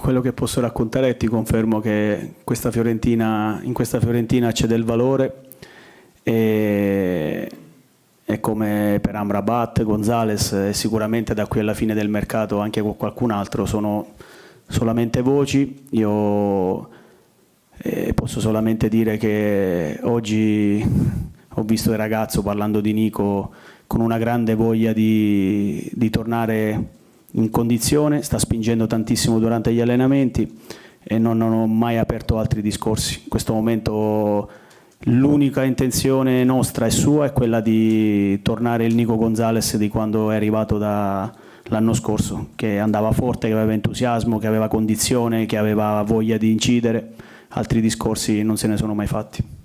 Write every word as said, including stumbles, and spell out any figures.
quello che posso raccontare è ti confermo che questa Fiorentina, in questa Fiorentina c'è del valore e, e come per Amrabat, Gonzalez e sicuramente da qui alla fine del mercato anche con qualcun altro sono solamente voci. Io eh, posso solamente dire che oggi ho visto il ragazzo, parlando di Nico, con una grande voglia di, di tornare in condizione, sta spingendo tantissimo durante gli allenamenti e non, non ho mai aperto altri discorsi. In questo momento l'unica intenzione nostra e sua è quella di tornare il Nico Gonzalez di quando è arrivato l'anno scorso, che andava forte, che aveva entusiasmo, che aveva condizione, che aveva voglia di incidere. Altri discorsi non se ne sono mai fatti.